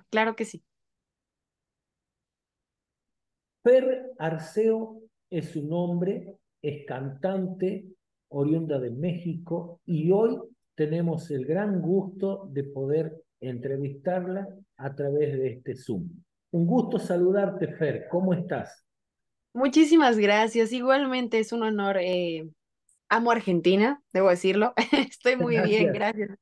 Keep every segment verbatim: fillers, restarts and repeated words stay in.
claro que sí. Fer Arceo es su nombre, es cantante, oriunda de México, y hoy tenemos el gran gusto de poder entrevistarla a través de este Zoom. Un gusto saludarte, Fer. ¿Cómo estás? Muchísimas gracias. Igualmente es un honor. Eh, amo Argentina, debo decirlo. Estoy muy bien, Gracias. gracias.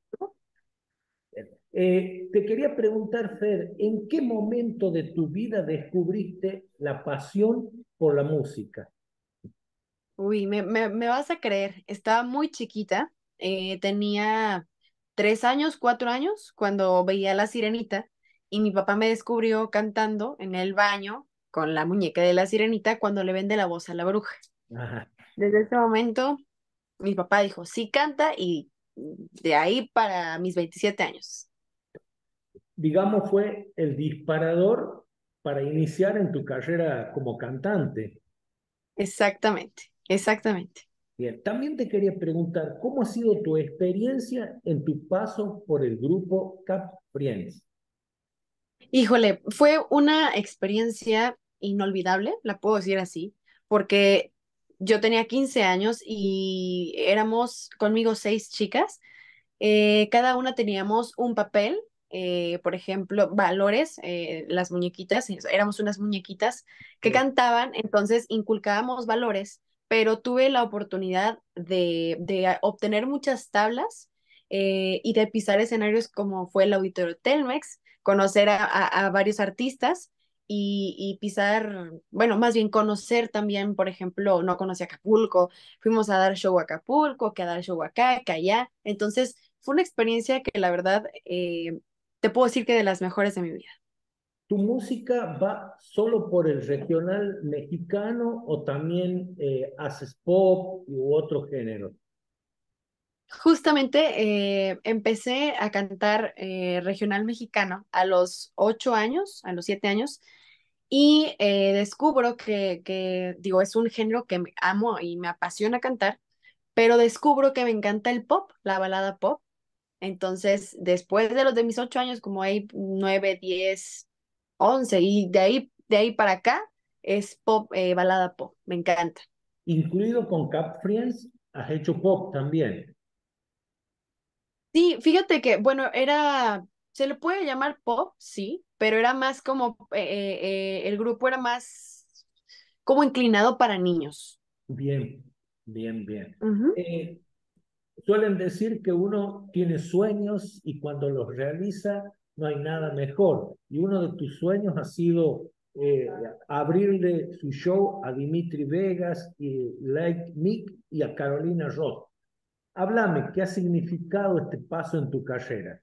Eh, te quería preguntar, Fer, ¿en qué momento de tu vida descubriste la pasión por la música? Uy, me, me, me vas a creer, estaba muy chiquita, eh, tenía tres años, cuatro años, cuando veía La Sirenita y mi papá me descubrió cantando en el baño con la muñeca de La Sirenita cuando le vende la voz a la bruja. Ajá. Desde ese momento, mi papá dijo, sí canta y de ahí para mis veintisiete años. Digamos, fue el disparador para iniciar en tu carrera como cantante. Exactamente, exactamente. Bien, también te quería preguntar, ¿cómo ha sido tu experiencia en tu paso por el grupo Cap Friends? Híjole, fue una experiencia inolvidable, la puedo decir así, porque yo tenía quince años y éramos conmigo seis chicas. Eh, cada una teníamos un papel, eh, por ejemplo, valores, eh, las muñequitas, éramos unas muñequitas que Sí. cantaban, entonces inculcábamos valores, pero tuve la oportunidad de, de obtener muchas tablas eh, y de pisar escenarios como fue el Auditorio Telmex, conocer a, a- a varios artistas y, y pisar, bueno, más bien conocer también, por ejemplo, no conocí Acapulco, fuimos a dar show a Acapulco, que a dar show acá, que allá, entonces fue una experiencia que la verdad eh, te puedo decir que de las mejores de mi vida. ¿Tu música va solo por el regional mexicano o también eh, haces pop u otro género? Justamente eh, empecé a cantar eh, regional mexicano a los ocho años, a los siete años, y eh, descubro que, que, digo, es un género que me amo y me apasiona cantar, pero descubro que me encanta el pop, la balada pop. Entonces, después de los de mis ocho años, como hay nueve, diez, once, y de ahí, de ahí para acá es pop, eh, balada pop, me encanta. Incluido con Cap Friends, has hecho pop también. Sí, fíjate que, bueno, era, se le puede llamar pop, sí, pero era más como, eh, eh, eh, el grupo era más como inclinado para niños. Bien, bien, bien. Ujú. Eh, Suelen decir que uno tiene sueños y cuando los realiza no hay nada mejor. Y uno de tus sueños ha sido eh, abrirle su show a Dimitri Vegas, y Like Mick y a Carolina Ross. Háblame, ¿qué ha significado este paso en tu carrera?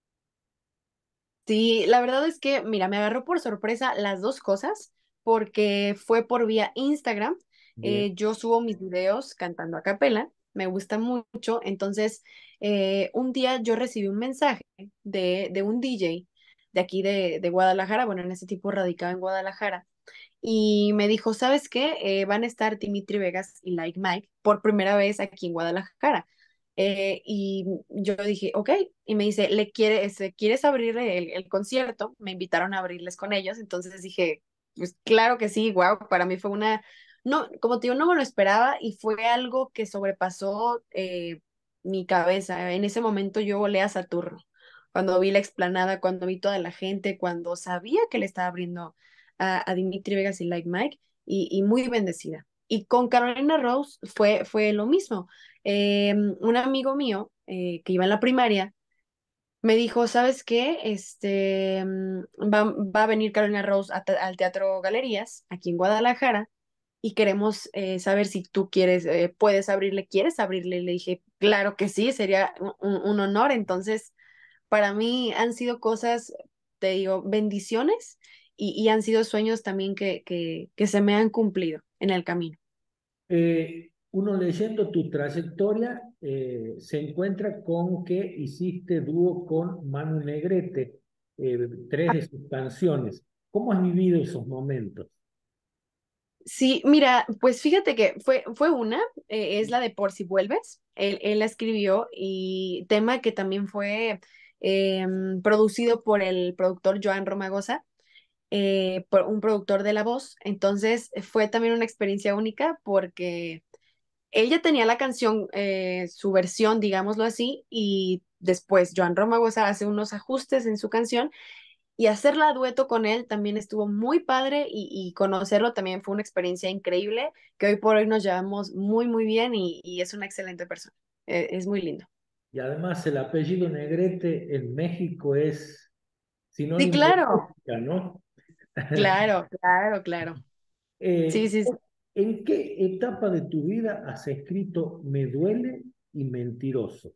Sí, la verdad es que, mira, me agarró por sorpresa las dos cosas, porque fue por vía Instagram. Bien, Eh, yo subo mis videos cantando a capela, me gusta mucho. Entonces, eh, un día yo recibí un mensaje de, de un D J de aquí de, de Guadalajara, bueno, en ese tipo radicaba en Guadalajara, y me dijo, ¿sabes qué? Eh, van a estar Dimitri Vegas y Like Mike por primera vez aquí en Guadalajara. Eh, y yo dije, ok, y me dice, ¿le quiere, este, ¿quieres abrir el, el concierto? Me invitaron a abrirles con ellos, entonces dije, pues claro que sí, wow, para mí fue una, no, como te digo, no me lo esperaba y fue algo que sobrepasó eh, mi cabeza. En ese momento yo volé a Saturno, cuando vi la explanada, cuando vi toda la gente, cuando sabía que le estaba abriendo a, a Dimitri Vegas y Like Mike, y, y muy bendecida. Y con Carolina Rose fue, fue lo mismo. Eh, un amigo mío eh, que iba en la primaria me dijo, ¿sabes qué? Este, mm, va, va a venir Carolina Rose a te- al Teatro Galerías, aquí en Guadalajara, y queremos eh, saber si tú quieres, eh, puedes abrirle, ¿quieres abrirle? Le dije, claro que sí, sería un, un- un honor. Entonces, para mí han sido cosas, te digo, bendiciones y, y han sido sueños también que, que, que se me han cumplido en el camino. Eh, uno leyendo tu trayectoria eh, se encuentra con que hiciste dúo con Manu Negrete, eh, tres de sus canciones. ¿Cómo has vivido esos momentos? Sí, mira, pues fíjate que fue, fue una, eh, es la de Por si vuelves. Él, él la escribió y tema que también fue em, producido por el productor Joan Romagosa, eh, por un productor de La Voz. Entonces fue también una experiencia única porque él ya tenía la canción, eh, su versión, digámoslo así, y después Joan Romagosa hace unos ajustes en su canción y hacerla a dueto con él también estuvo muy padre y, y conocerlo también fue una experiencia increíble que hoy por hoy nos llevamos muy, muy bien y, y es una excelente persona. Eh, es muy lindo. Y además el apellido Negrete en México es Sí, sinónimo de claro, música, ¿no? claro, claro, claro. Sí, Eh, sí, sí. ¿En qué etapa de tu vida has escrito Me duele y Mentiroso?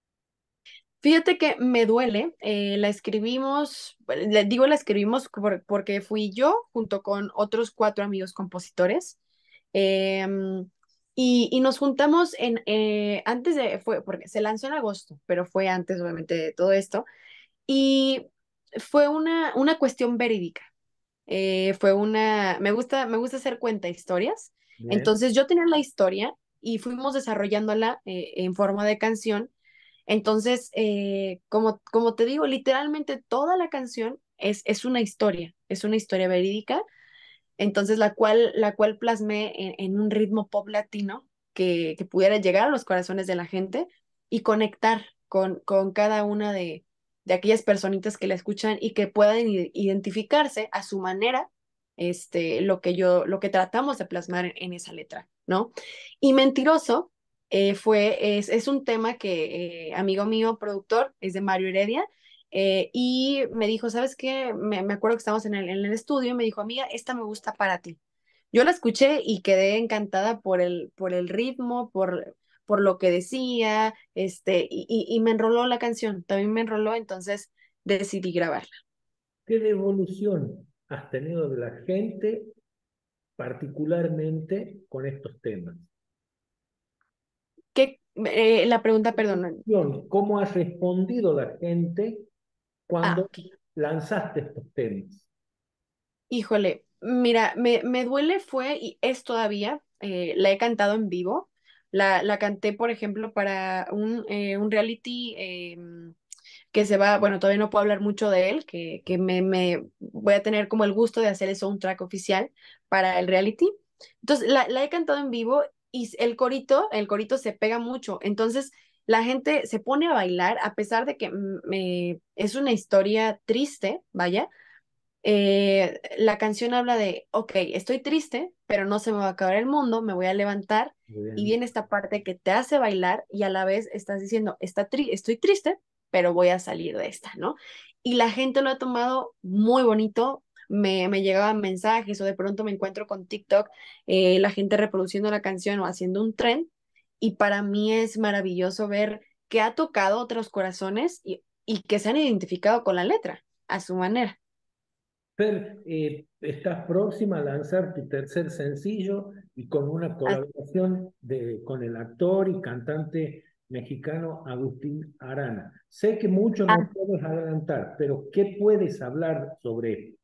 Fíjate que me duele, eh, la escribimos, le digo la escribimos por- porque fui yo junto con otros cuatro amigos compositores. em, y, y nos juntamos en, eh, antes de, fue, porque se lanzó en agosto, pero fue antes obviamente de todo esto, y fue una, una cuestión verídica. Eh, fue una, me gusta, me gusta hacer cuenta historias, Bien, entonces yo tenía la historia y fuimos desarrollándola eh, en forma de canción. Entonces, eh, como, como te digo, literalmente toda la canción es, es una historia, es una historia verídica, entonces la cual, la cual plasmé en, en un ritmo pop latino que, que pudiera llegar a los corazones de la gente y conectar con, con cada una de, de aquellas personitas que la escuchan y que puedan i- identificarse a su manera, este, lo que yo, lo que tratamos de plasmar en, en esa letra, ¿no? Y Mentiroso eh, fue, es, es un tema que eh, amigo mío, productor, es de Mario Heredia, eh, y me dijo, ¿sabes qué? Me, me acuerdo que estábamos en el, en el estudio y me dijo, amiga, esta me gusta para ti. Yo la escuché y quedé encantada por el, por el ritmo, por, por lo que decía, este, y, y, y me enroló la canción, también me enroló, entonces decidí grabarla. ¿qué devolución has tenido de la gente, particularmente con estos temas? ¿Qué, eh, la pregunta, perdón. ¿Cómo has respondido la gente Ah, cuando ok. lanzaste estos temas? Híjole, mira, me, me duele fue y es todavía, eh, la he cantado en vivo. La, la canté, por ejemplo, para un, eh, un reality em, que se va, bueno, todavía no puedo hablar mucho de él, que, que me, me voy a tener como el gusto de hacer eso, un track oficial para el reality. Entonces, la, la he cantado en vivo y el corito, el corito se pega mucho. Entonces, la gente se pone a bailar a pesar de que mm, me, es una historia triste, vaya. Eh, la canción habla de, ok, estoy triste, pero no se me va a acabar el mundo, me voy a levantar Muy y bien. viene esta parte que te hace bailar y a la vez estás diciendo, está tri estoy triste, pero voy a salir de esta, ¿no? Y la gente lo ha tomado muy bonito, me, me llegaban mensajes o de pronto me encuentro con TikTok, eh, la gente reproduciendo la canción o haciendo un trend y para mí es maravilloso ver que ha tocado otros corazones y, y que se han identificado con la letra a su manera. Fer, eh, estás próxima a lanzar tu tercer sencillo y con una colaboración de, con el actor y cantante mexicano Agustín Arana. Sé que mucho no puedes adelantar, pero ¿qué puedes hablar sobre esto?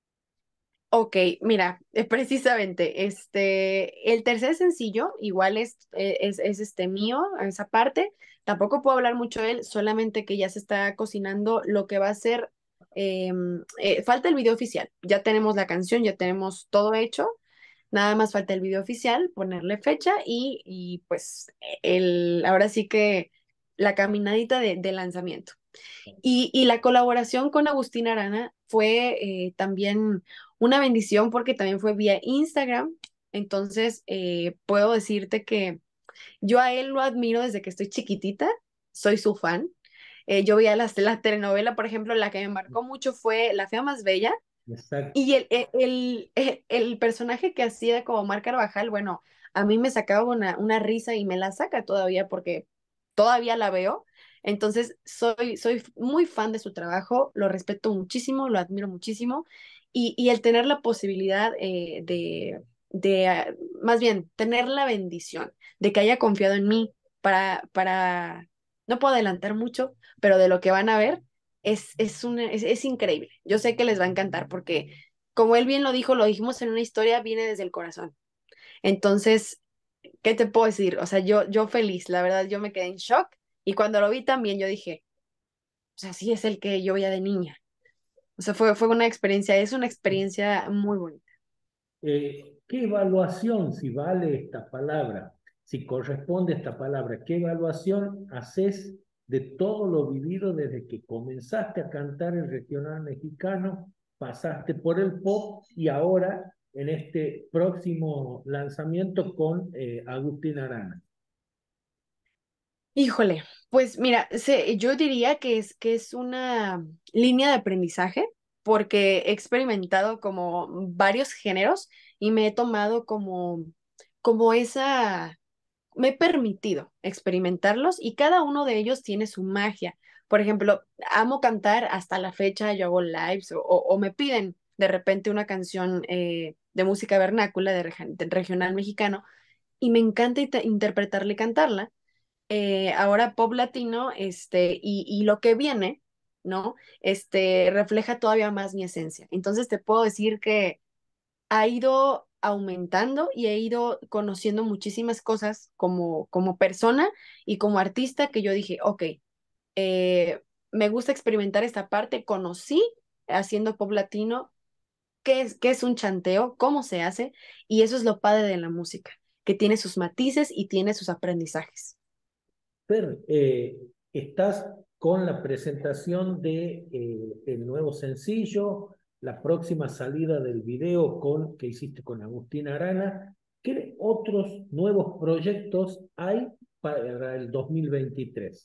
Ok, mira, eh, precisamente, este, el tercer sencillo igual es, eh, es, es este mío, esa parte, tampoco puedo hablar mucho de él, solamente que ya se está cocinando lo que va a ser, em, eh, falta el video oficial, ya tenemos la canción, ya tenemos todo hecho, nada más falta el video oficial, ponerle fecha y, y pues el, ahora sí que la caminadita de, de lanzamiento. Y, y la colaboración con Agustín Arana fue eh, también una bendición porque también fue vía Instagram. Entonces, eh, puedo decirte que yo a él lo admiro desde que estoy chiquitita, soy su fan. Eh, yo veía las, la telenovela, por ejemplo, la que me marcó mucho fue La Fea Más Bella. Exacto. Y el, el, el, el- el personaje que hacía como Mar Carvajal, bueno, a mí me sacaba una, una risa y me la saca todavía porque todavía la veo. Entonces, soy, soy muy fan de su trabajo, lo respeto muchísimo, lo admiro muchísimo. Y, y el tener la posibilidad eh, de, de ah, más bien, tener la bendición de que haya confiado en mí para, para, no puedo adelantar mucho, pero de lo que van a ver es, es, una, es, es increíble. Yo sé que les va a encantar porque, como él bien lo dijo, lo dijimos en una historia, viene desde el corazón. Entonces, ¿qué te puedo decir? O sea, yo, yo feliz, la verdad, yo me quedé en shock y cuando lo vi también yo dije, pues así es el que yo veía de niña. O sea, fue, fue una experiencia, es una experiencia muy bonita. Eh, ¿qué evaluación, si vale esta palabra, si corresponde esta palabra, qué evaluación haces de todo lo vivido desde que comenzaste a cantar el regional mexicano, pasaste por el pop y ahora en este próximo lanzamiento con eh, Agustín Arana? Híjole, pues mira, se- yo diría que es, que es una línea de aprendizaje porque he experimentado como varios géneros y me he tomado como, como esa, me he permitido experimentarlos y cada uno de ellos tiene su magia. Por ejemplo, amo cantar hasta la fecha, yo hago lives o, o- o me piden de repente una canción eh, de música vernácula de, regi- de regional mexicano y me encanta ite- interpretarla y cantarla. Eh, ahora pop latino, este, y, y lo que viene, ¿no? Este, refleja todavía más mi esencia. Entonces te puedo decir que ha ido aumentando y he ido conociendo muchísimas cosas como, como persona y como artista que yo dije, ok, eh, me gusta experimentar esta parte, conocí haciendo pop latino, qué es, qué es un chanteo, cómo se hace, y eso es lo padre de la música, que tiene sus matices y tiene sus aprendizajes. Fer, eh, estás con la presentación de eh, el nuevo sencillo, la próxima salida del video con, que hiciste con Agustín Arana. ¿Qué otros nuevos proyectos hay para el dos mil veintitrés?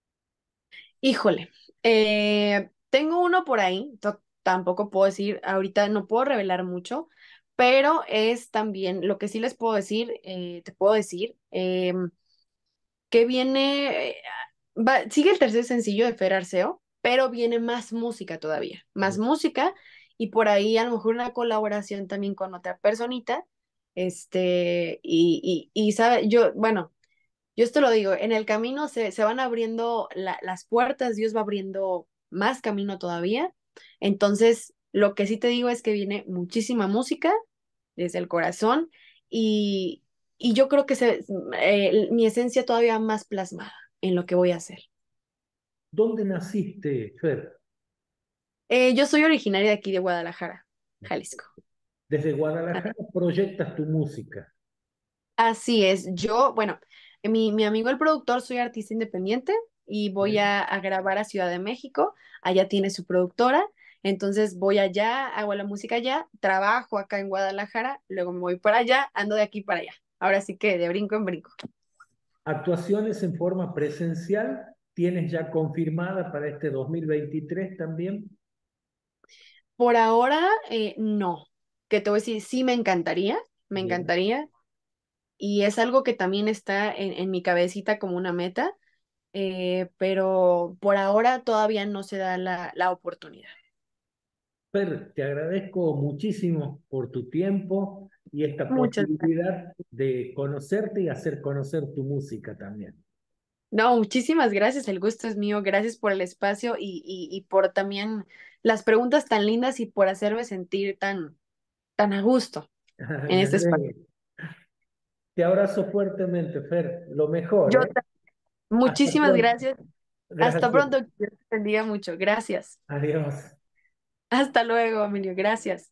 Híjole, eh, tengo uno por ahí, to- tampoco puedo decir, ahorita no puedo revelar mucho, pero es también, lo que sí les puedo decir, eh, te puedo decir, em, que viene, eh, va- sigue el tercer sencillo de Fer Arceo, pero viene más música todavía, más música, y por ahí a lo mejor una colaboración también con otra personita, este, y, y, y sabe, yo, bueno. Yo esto lo digo, en el camino se, se van abriendo la- las puertas, Dios va abriendo más camino todavía. Entonces, lo que sí te digo es que viene muchísima música desde el corazón y, y yo creo que se, eh, mi esencia todavía más plasmada en lo que voy a hacer. ¿Dónde naciste, Fer? Eh, yo soy originaria de aquí de Guadalajara, Jalisco. Desde Guadalajara proyectas tu música. Así es, yo, bueno, mi, mi amigo el productor, soy artista independiente y voy Bien. a, a grabar a Ciudad de México, allá tiene su productora, entonces voy allá, hago la música allá, trabajo acá en Guadalajara, luego me voy para allá, ando de aquí para allá, ahora sí que de brinco en brinco. ¿Actuaciones en forma presencial tienes ya confirmada para este dos mil veintitrés también? Por ahora, eh, no, que te voy a decir, sí me encantaría, me Bien. encantaría, y es algo que también está en, en mi cabecita como una meta, eh, pero por ahora todavía no se da la la oportunidad. Per, te agradezco muchísimo por tu tiempo y esta Muchas gracias. posibilidad de conocerte y hacer conocer tu música también. No, muchísimas gracias. El gusto es mío. Gracias por el espacio y, y, y por también las preguntas tan lindas y por hacerme sentir tan, tan a gusto en Me este espacio. alegro. Te abrazo fuertemente, Fer. Lo mejor, Yo ¿eh? ta- Hasta muchísimas pronto. gracias. Hasta Gracias. pronto. Que Dios te bendiga mucho. Gracias. Adiós. Hasta luego, Emilio. Gracias.